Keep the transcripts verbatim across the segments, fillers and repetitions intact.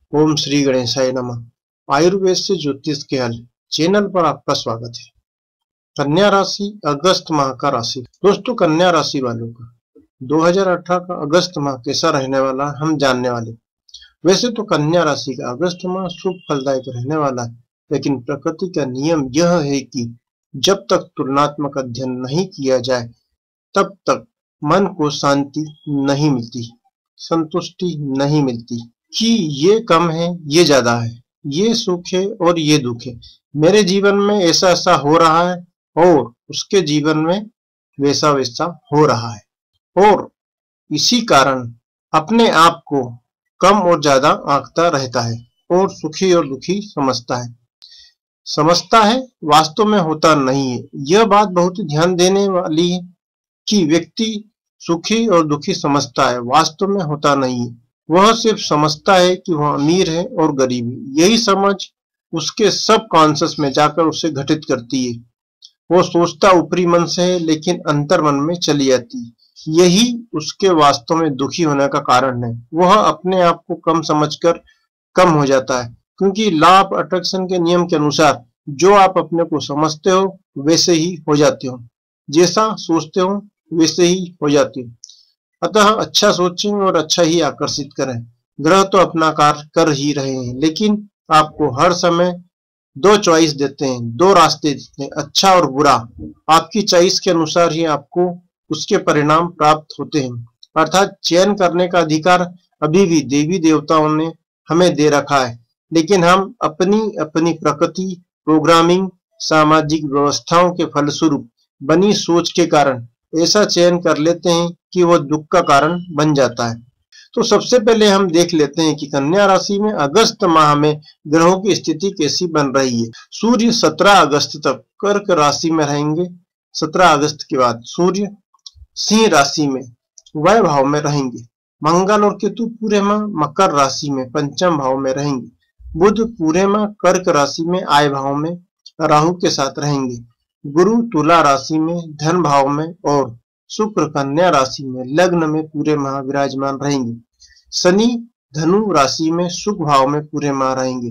ओम श्री गणेशाय नमः। आयुर्वेद से ज्योतिष के हल चैनल पर आपका स्वागत है। कन्या राशि अगस्त माह का राशि। दोस्तों, कन्या राशि वालों का दो हज़ार अठारह का अगस्त माह कैसा रहने वाला हम जानने वाले। वैसे तो कन्या राशि का अगस्त माह शुभ फलदायक रहने वाला है, लेकिन प्रकृति का नियम यह है कि जब तक तुलनात्मक अध्ययन नहीं किया जाए तब तक मन को शांति नहीं मिलती, संतुष्टि नहीं मिलती कि ये कम है, ये ज्यादा है, ये सुख है और ये दुख है। मेरे जीवन में ऐसा ऐसा हो रहा है और उसके जीवन में वैसा वैसा हो रहा है, और इसी कारण अपने आप को कम और ज्यादा आंकता रहता है और सुखी और दुखी समझता है समझता है वास्तव में होता नहीं है। यह बात बहुत ध्यान देने वाली है कि व्यक्ति सुखी और दुखी समझता है, वास्तव में होता नहीं है। वह सिर्फ समझता है कि वह अमीर है और गरीब है। यही समझ उसके सब कॉन्शियस में जाकर उसे घटित करती है। वो सोचता ऊपरी मन से है, लेकिन अंतर मन में चली जाती है। यही उसके वास्तव में दुखी होने का कारण है। वह अपने आप को कम समझकर कम हो जाता है, क्योंकि लॉ ऑफ अट्रैक्शन के नियम के अनुसार जो आप अपने को समझते हो वैसे ही हो जाते हो, जैसा सोचते हो वैसे ही हो जाते हो। अतः अच्छा सोचें और अच्छा ही आकर्षित करें। ग्रह तो अपना कार्य कर ही रहे हैं, लेकिन आपको हर समय दो चॉइस देते हैं, दो रास्ते देते हैं, अच्छा और बुरा। आपकी चॉइस के अनुसार ही आपको उसके परिणाम प्राप्त होते हैं। अर्थात चयन करने का अधिकार अभी भी देवी देवताओं ने हमें दे रखा है, लेकिन हम अपनी अपनी प्रकृति, प्रोग्रामिंग, सामाजिक व्यवस्थाओं के फलस्वरूप बनी सोच के कारण ऐसा चयन कर लेते हैं कि वह दुख का कारण बन जाता है। तो सबसे पहले हम देख लेते हैं कि कन्या राशि में अगस्त माह में ग्रहों की स्थिति कैसी बन रही है। सूर्य सत्रह अगस्त तक कर्क राशि में रहेंगे। सत्रह अगस्त के बाद सूर्य सिंह राशि में वह भाव में रहेंगे। मंगल और केतु पूरे माह मकर राशि में पंचम भाव में रहेंगे। बुध पूरे माह कर्क राशि में आय भाव में राहु के साथ रहेंगे। गुरु तुला राशि में धन भाव में और शुक्र कन्या राशि में लग्न में पूरे माह विराजमान रहेंगे। शनि धनु राशि में सुख भाव में पूरे माह रहेंगे।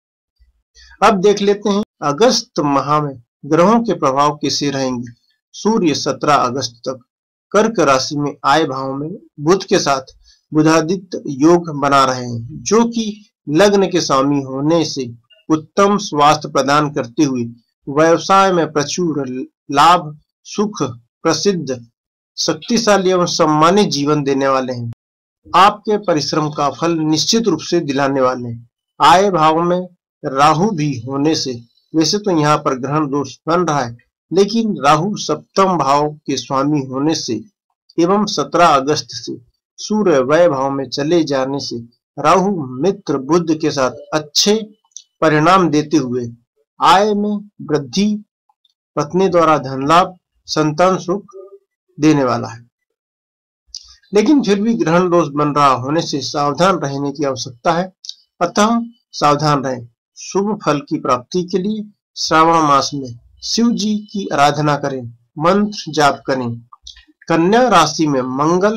अब देख लेते हैं अगस्त माह में ग्रहों के प्रभाव कैसे रहेंगे। सूर्य सत्रह अगस्त तक कर्क राशि में आय भाव में बुध के साथ बुधादित्य योग बना रहे हैं, जो कि लग्न के स्वामी होने से उत्तम स्वास्थ्य प्रदान करते हुए व्यवसाय में प्रचुर लाभ, सुख, प्रसिद्ध, शक्तिशाली एवं सम्मानित जीवन देने वाले हैं। आपके परिश्रम का फल निश्चित रूप से दिलाने वाले हैं। आय भाव में राहु भी होने से, वैसे तो यहाँ पर ग्रहण दोष बन रहा है, लेकिन राहु सप्तम भाव के स्वामी होने से एवं सत्रह अगस्त से सूर्य वय भाव में चले जाने से राहु मित्र बुध के साथ अच्छे परिणाम देते हुए आय में वृद्धि, पत्नी द्वारा धन लाभ, संतान सुख देने वाला है। लेकिन फिर भी ग्रहण दोष बन रहा होने से सावधान रहने की आवश्यकता है, अतः सावधान रहें। शुभ फल की प्राप्ति के लिए श्रावण मास में शिव जी की आराधना करें, मंत्र जाप करें। कन्या राशि में मंगल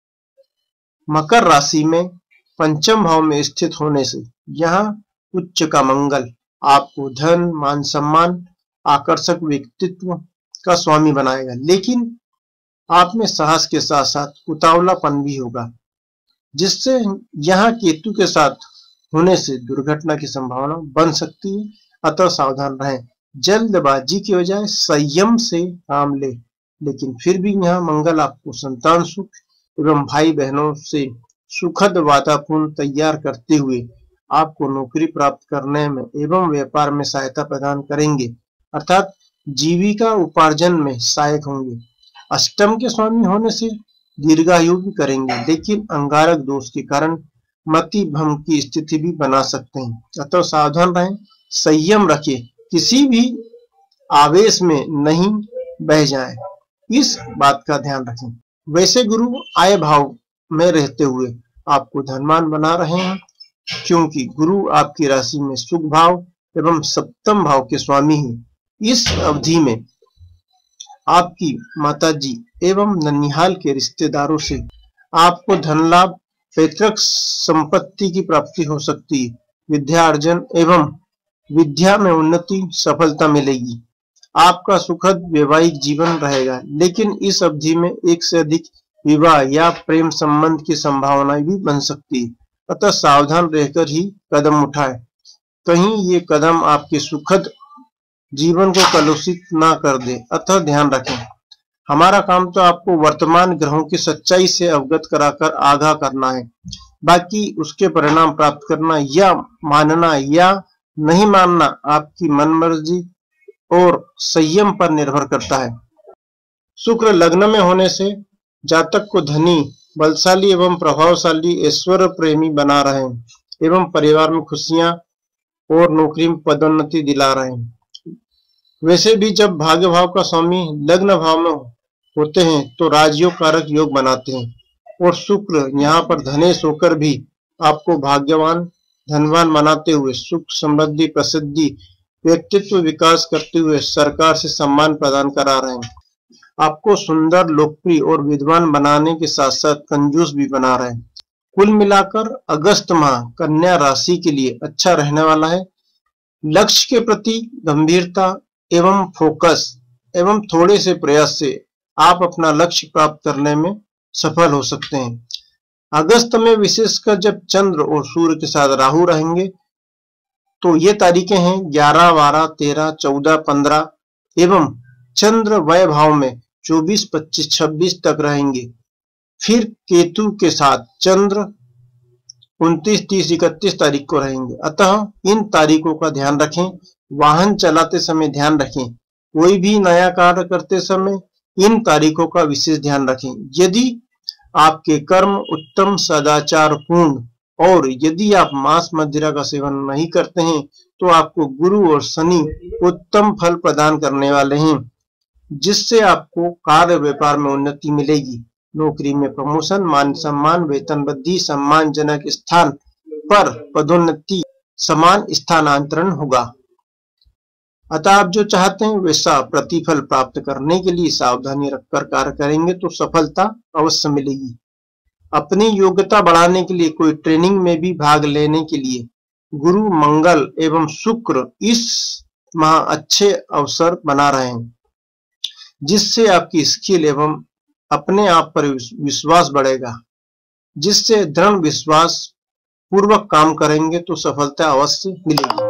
मकर राशि में पंचम भाव में स्थित होने से यहाँ उच्च का मंगल आपको धन, मान सम्मान, आकर्षक व्यक्तित्व का स्वामी बनाएगा, लेकिन आप में साहस के साथ साथ उतावलापन भी होगा, जिससे यहाँ केतु के साथ होने से दुर्घटना की संभावना बन सकती है। अतः सावधान रहें। जल्दबाजी की बजाय संयम से काम ले। लेकिन फिर भी यहाँ मंगल आपको संतान सुख एवं भाई बहनों से सुखद वातावरण तैयार करते हुए आपको नौकरी प्राप्त करने में एवं व्यापार में सहायता प्रदान करेंगे, अर्थात जीविका उपार्जन में सहायक होंगे। अष्टम के स्वामी होने से दीर्घायु भी करेंगे, लेकिन अंगारक दोष के कारण मति भ्रम की स्थिति भी बना सकते हैं। अतः सावधान रहें, संयम रखें, किसी भी आवेश में नहीं बह जाएं, इस बात का ध्यान रखें। वैसे गुरु आय भाव में रहते हुए आपको धनवान बना रहे हैं, क्योंकि गुरु आपकी राशि में सुख भाव एवं सप्तम भाव के स्वामी हैं। इस अवधि में आपकी माताजी एवं ननिहाल के रिश्तेदारों से आपको धन लाभ, पैतृक संपत्ति की प्राप्ति हो सकती है, विद्या अर्जन एवं विद्या में उन्नति, सफलता मिलेगी। आपका सुखद वैवाहिक जीवन रहेगा, लेकिन इस अवधि में एक से अधिक विवाह या प्रेम संबंध की संभावनाएं भी बन सकती है, अतः सावधान रहकर ही कदम उठाएं। कहीं ये कदम आपके सुखद जीवन को कलुषित ना कर दे, अतः ध्यान रखें। हमारा काम तो आपको वर्तमान ग्रहों की सच्चाई से अवगत कराकर आगाह करना है, बाकी उसके परिणाम प्राप्त करना या मानना या नहीं मानना आपकी मनमर्जी और संयम पर निर्भर करता है। शुक्र लग्न में होने से जातक को धनी, बलशाली एवं प्रभावशाली, ऐश्वर्य प्रेमी बना रहे हैं एवं परिवार में खुशियां और नौकरी में पदोन्नति दिला रहे हैं। वैसे भी जब भाग्य भाव का स्वामी लग्न भाव में होते हैं तो राजयोग कारक योग बनाते हैं और शुक्र यहाँ पर धनेश होकर भी आपको भाग्यवान, धनवान बनाते हुए सुख, समृद्धि, प्रसिद्धि, व्यक्तित्व विकास करते हुए सरकार से सम्मान प्रदान करा रहे हैं। आपको सुंदर, लोकप्रिय और विद्वान बनाने के साथ साथ कंजूस भी बना रहे हैं। कुल मिलाकर अगस्त माह कन्या राशि के लिए अच्छा रहने वाला है। लक्ष्य के प्रति गंभीरता एवं फोकस एवं थोड़े से प्रयास से आप अपना लक्ष्य प्राप्त करने में सफल हो सकते हैं। अगस्त में विशेषकर जब चंद्र और सूर्य के साथ राहु रहेंगे तो ये तारीखें हैं ग्यारह, बारह, तेरह, चौदह, पंद्रह एवं चंद्र वय भाव में चौबीस, पच्चीस, छब्बीस तक रहेंगे। फिर केतु के साथ चंद्र उनतीस, तीस, इकतीस तारीख को रहेंगे, अतः इन तारीखों का ध्यान रखें। वाहन चलाते समय ध्यान रखें। कोई भी नया कार्य करते समय इन तारीखों का विशेष ध्यान रखें। यदि आपके कर्म उत्तम, सदाचार पूर्ण और यदि आप मांस मदिरा का सेवन नहीं करते हैं तो आपको गुरु और शनि उत्तम फल प्रदान करने वाले हैं, जिससे आपको कार्य व्यापार में उन्नति मिलेगी। नौकरी में प्रमोशन, मान सम्मान, वेतन वृद्धि, सम्मानजनक स्थान पर पदोन्नति, समान स्थानांतरण होगा। अतः आप जो चाहते हैं वैसा प्रतिफल प्राप्त करने के लिए सावधानी रखकर कार्य करेंगे तो सफलता अवश्य मिलेगी। अपनी योग्यता बढ़ाने के लिए कोई ट्रेनिंग में भी भाग लेने के लिए गुरु, मंगल एवं शुक्र इस माह अच्छे अवसर बना रहे हैं, जिससे आपकी स्किल एवं अपने आप पर विश्वास बढ़ेगा। जिससे दृढ़ विश्वास पूर्वक काम करेंगे तो सफलता अवश्य मिलेगी।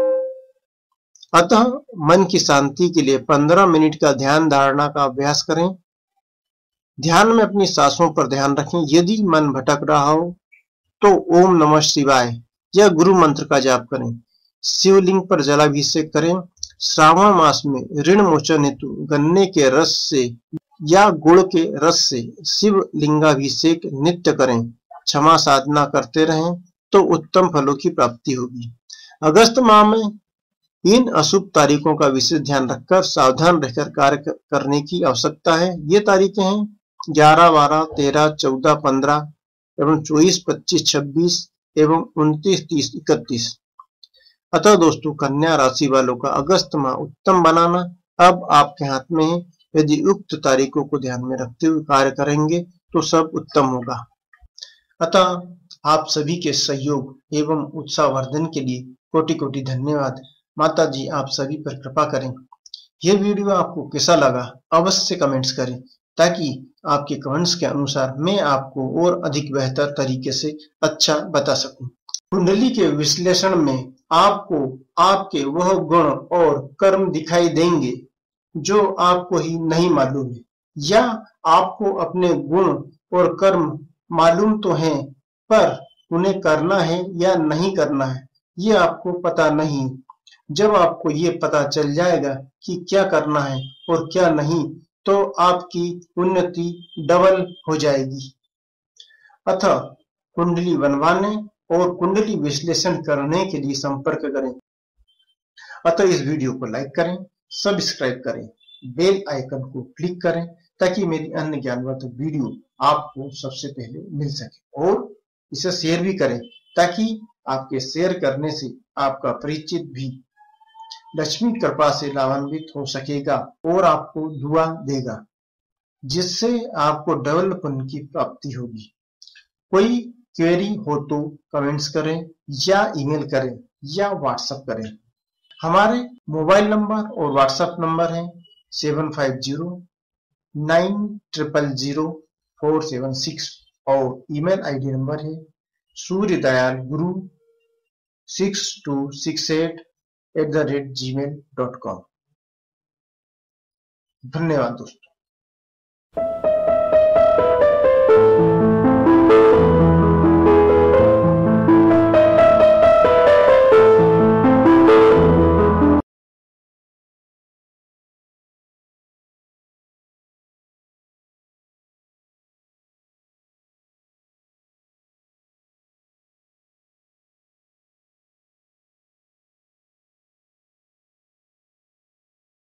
अतः मन की शांति के लिए पंद्रह मिनट का ध्यान धारणा का अभ्यास करें। ध्यान में अपनी सांसों पर ध्यान रखें। यदि मन भटक रहा हो तो ओम नमः शिवाय या गुरु मंत्र का जाप करें। शिवलिंग पर जलाभिषेक करें। श्रावण मास में ऋण मोचन हेतु गन्ने के रस से या गुड़ के रस से शिव लिंगाभिषेक नित्य करें। क्षमा साधना करते रहें तो उत्तम फलों की प्राप्ति होगी। अगस्त माह में इन अशुभ तारीखों का विशेष ध्यान रखकर सावधान रहकर कार्य करने की आवश्यकता है। ये तारीखें हैं ग्यारह, बारह, तेरह, चौदह, पंद्रह एवं चौबीस, पच्चीस, छब्बीस एवं उनतीस, तीस, इकतीस। अतः दोस्तों, कन्या राशि वालों का अगस्त माह उत्तम बनाना अब आपके हाथ में है। यदि उक्त तारीखों को ध्यान में रखते हुए कार्य करेंगे तो सब उत्तम होगा। अतः आप सभी के सहयोग एवं उत्साहवर्धन के लिए कोटि कोटि धन्यवाद। माता जी आप सभी पर कृपा करें। यह वीडियो आपको कैसा लगा अवश्य कमेंट्स करें, ताकि आपके कमेंट्स के अनुसार मैं आपको और अधिक बेहतर तरीके से अच्छा बता सकूं। कुंडली के विश्लेषण में आपको आपके वह गुण और कर्म दिखाई देंगे जो आपको ही नहीं मालूम है, या आपको अपने गुण और कर्म मालूम तो हैं पर उन्हें करना है या नहीं करना है ये आपको पता नहीं। जब आपको ये पता चल जाएगा कि क्या करना है और क्या नहीं, तो आपकी उन्नति डबल हो जाएगी। अतः कुंडली बनवाने और कुंडली विश्लेषण करने के लिए संपर्क करें। अतः इस वीडियो को लाइक करें, सब्सक्राइब करें, बेल आइकन को क्लिक करें ताकि मेरी अन्य ज्ञानवर्धक वीडियो आपको सबसे पहले मिल सके, और इसे शेयर भी करें ताकि आपके शेयर करने से आपका परिचित भी लक्ष्मी कृपा से लाभान्वित हो सकेगा और आपको दुआ देगा, जिससे आपको डबल पुण्य की प्राप्ति होगी। कोई क्वेरी हो तो कमेंट्स करें या ईमेल करें या व्हाट्सएप करें। हमारे मोबाइल नंबर और व्हाट्सएप नंबर है seven five zero nine triple zero four seven six और ईमेल आईडी नंबर है Suryadayal Guru six two six eight eight the rate gmail dot com. धन्यवाद दोस्तों।